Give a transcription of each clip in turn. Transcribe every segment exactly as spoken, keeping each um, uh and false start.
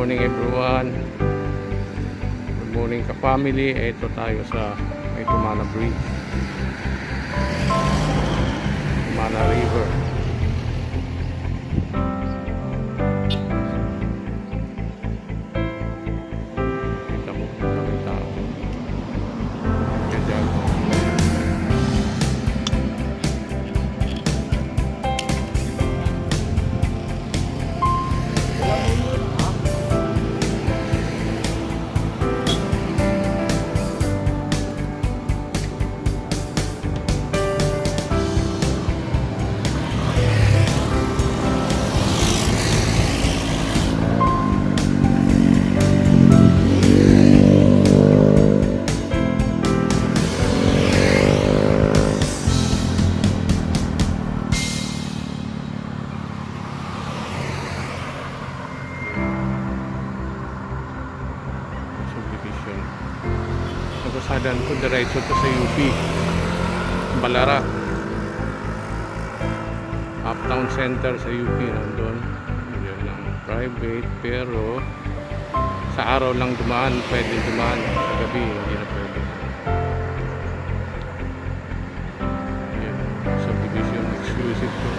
morning everyone. Good morning ka-family. Ito tayo sa may Tumana Bridge, Tumana River. Kita mo kami tao. Diyan. Nagkasadan ko diretso to sa U P Balara, Uptown Center sa U P. Nandun yun lang private, pero sa araw lang dumaan, pwede dumaan, sa gabi hindi na pwede. Yun, subdivision exclusive to.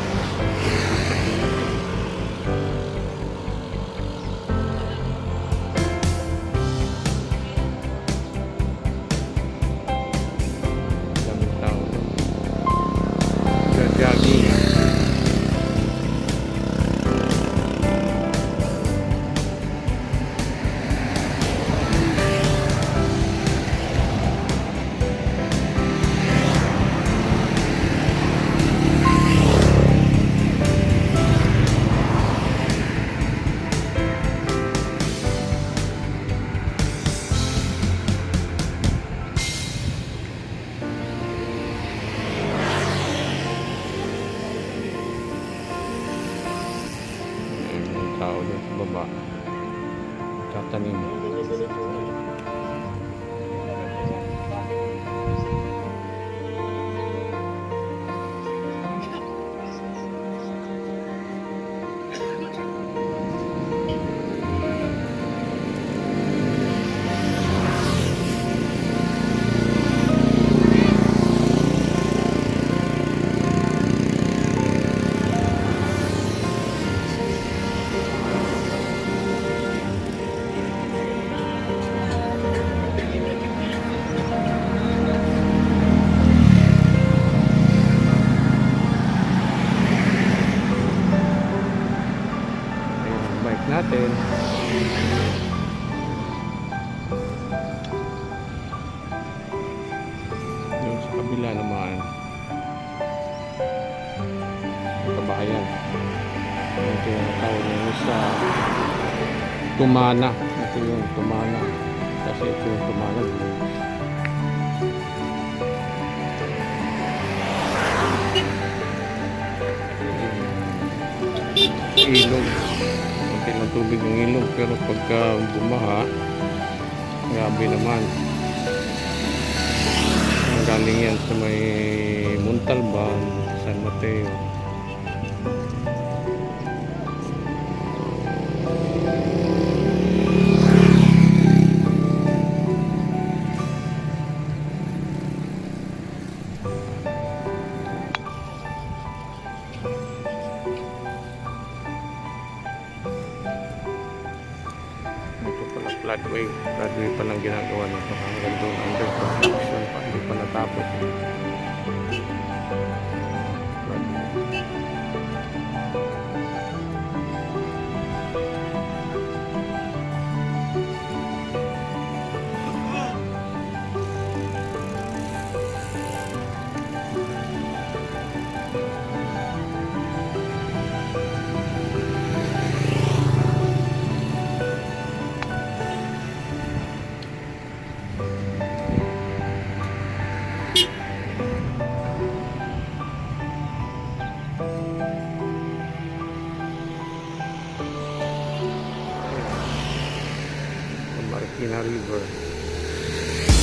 Jogging. Tao doon sa baba tatanim. Natin yung sa kabila naman yung kabahayan, yung tinatawag nyo sa Tumana. Ito yung Tumana kasi ito yung Tumana ilog. Konti lang tubig ng ilog, pero pagka bumaha, grabe naman. Ang galing yan sa may Montalban, San Mateo. Floodway, floodway pa lang ginagawa nito hanggang doon, under construction pa, hindi pa natapos. Marikina River.